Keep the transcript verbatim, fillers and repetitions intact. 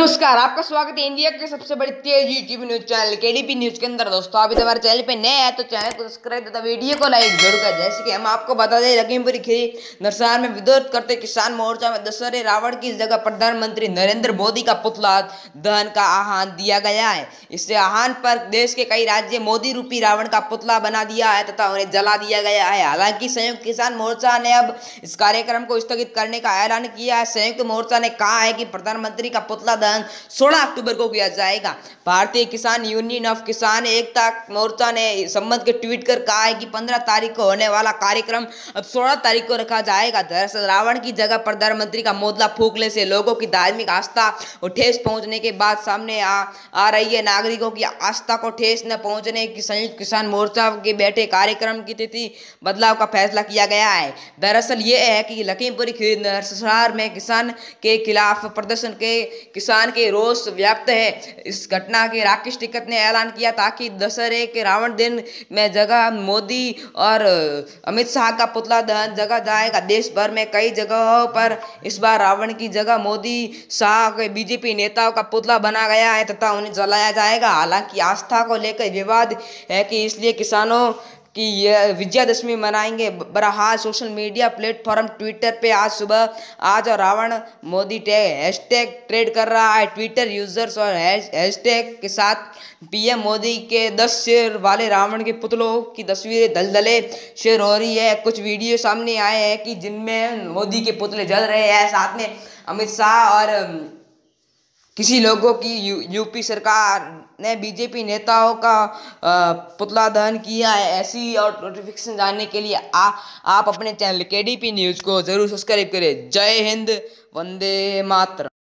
नमस्कार, आपका स्वागत है इंडिया के सबसे बड़ी तेज YouTube news channel KDP news के अंदर। दोस्तों, अभी हमारे चैनल पे नए हैं तो चैनल को सब्सक्राइब तथा वीडियो को लाइक जरूर करें। जैसे कि हम आपको बता दें, लखीमपुर खीरी नरसार में विरोध करते किसान मोर्चा में दशहरे रावण की जगह प्रधानमंत्री नरेंद्र मोदी का पुतला दहन का आह्वान दिया गया है। इससे आह्वान पर देश के कई राज्य मोदी रूपी रावण का पुतला बना दिया है तथा उन्हें जला दिया गया है। हालांकि संयुक्त किसान मोर्चा ने अब इस कार्यक्रम को स्थगित करने का ऐलान किया है। संयुक्त मोर्चा ने कहा है कि प्रधानमंत्री का पुतला दहन सोलह अक्टूबर को किया जाएगा। भारतीय किसान यूनियन ऑफ किसान एकता मोर्चा ने संबंध के ट्वीट कर कहा है कि पंद्रह तारीख को होने वाला कार्यक्रम अब सोलह तारीख को रखा जाएगा। दरअसल रावण की जगह प्रधानमंत्री का मोदला फूकने से लोगों की धार्मिक आस्था को ठेस पहुंचने के बाद सामने आ, आ रही है। नागरिकों की आस्था को ठेस न पहुंचने की संयुक्त किसान मोर्चा के बैठे कार्यक्रम की तिथि बदलाव का फैसला किया गया है। दरअसल ये है कि लखीमपुर खीरी नरसार में किसान के खिलाफ प्रदर्शन के किसान के रोष व्याप्त है। इस घटना के राकेश टिकैत ने ऐलान किया था कि दशहरे के रावण दिन में जगह मोदी और अमित शाह का पुतला दहन जगह जाएगा। देश भर में कई जगहों पर इस बार रावण की जगह मोदी शाह के बीजेपी नेताओं का पुतला बना गया है तथा उन्हें जलाया जाएगा। हालांकि आस्था को लेकर विवाद है कि इसलिए किसानों कि यह विजयादशमी मनाएंगे। बहरहाल सोशल मीडिया प्लेटफॉर्म ट्विटर पे आज सुबह आज और Ravan Modi tag hashtag trend कर रहा है। ट्विटर यूजर्स और हैशटैग के साथ पीएम मोदी के दस शेर वाले रावण के पुतलों की तस्वीरें दलदले शेयर हो रही है। कुछ वीडियो सामने आए हैं कि जिनमें मोदी के पुतले जल रहे हैं। साथ में अमित शाह और किसी लोगों की यू, यूपी सरकार ने बीजेपी नेताओं का पुतला दहन किया है। ऐसी और नोटिफिकेशन जानने के लिए आ, आप अपने चैनल केडीपी न्यूज़ को जरूर सब्सक्राइब करें। जय हिंद, वंदे मातरम।